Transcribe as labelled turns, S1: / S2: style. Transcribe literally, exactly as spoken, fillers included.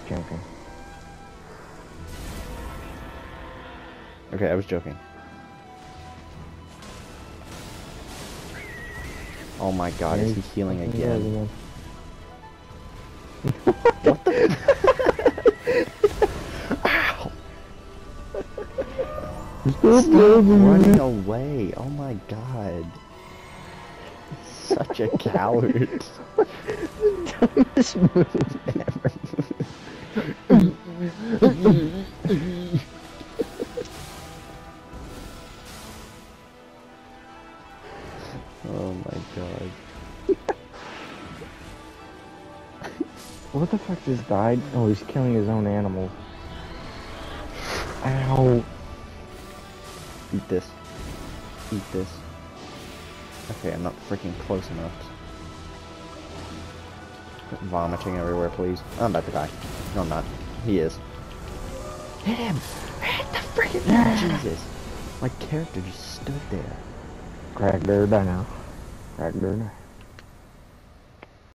S1: joking.
S2: Okay, I was joking. Oh my god,
S1: Yeah,
S2: is he
S1: he's
S2: healing
S1: fucking
S2: again?
S1: again.
S2: What the? Ow! Stop running away! Oh my god. Such a coward.
S1: Dumbest move ever.
S2: Oh my god.
S1: What the fuck just died? Oh, he's killing his own animals. Ow.
S2: Eat this. Eat this. Okay, I'm not freaking close enough. Quit vomiting everywhere, please. I'm about to die. No, I'm not. He is. Hit him! Hit the freaking Jesus! My character just stood there.
S1: Crack bear die now. Crack bear die.